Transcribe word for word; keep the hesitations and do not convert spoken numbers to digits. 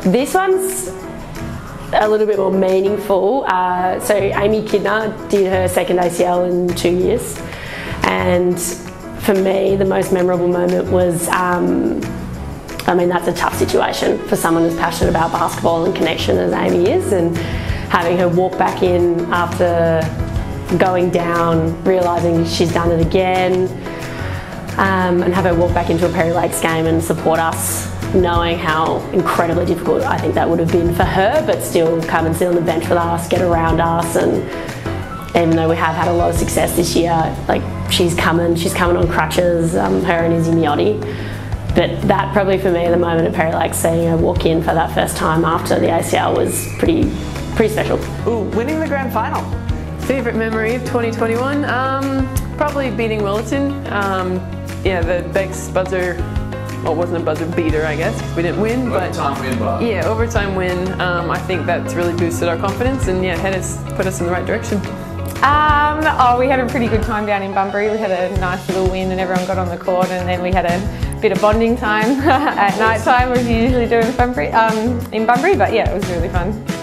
This one's a little bit more meaningful. Uh, so Amy Kidner did her second A C L in two years, and for me the most memorable moment was, um, I mean that's a tough situation for someone as passionate about basketball and connection as Amy is, and having her walk back in after going down, realising she's done it again, um, and have her walk back into a Perry Lakes game and support us, knowing how incredibly difficult I think that would have been for her, but still come and sit on the bench with us, get around us, and even though we have had a lot of success this year, like she's coming, she's coming on crutches, um, her and Izzy Miotti. But that probably for me, the moment at Perry Lakes, seeing her walk in for that first time after the A C L was pretty, pretty special. Ooh, winning the grand final. Favourite memory of twenty twenty-one? Um, probably beating Willerton. Um, yeah, the Bex buzzer, well it wasn't a buzzer beater I guess, we didn't win. Overtime but win, bar. Yeah, overtime win. Um, I think that's really boosted our confidence and yeah, had us, put us in the right direction. Um, oh, we had a pretty good time down in Bunbury. We had a nice little win and everyone got on the court, and then we had a bit of bonding time at night time as you usually do in Bunbury, um, in Bunbury, but yeah, it was really fun.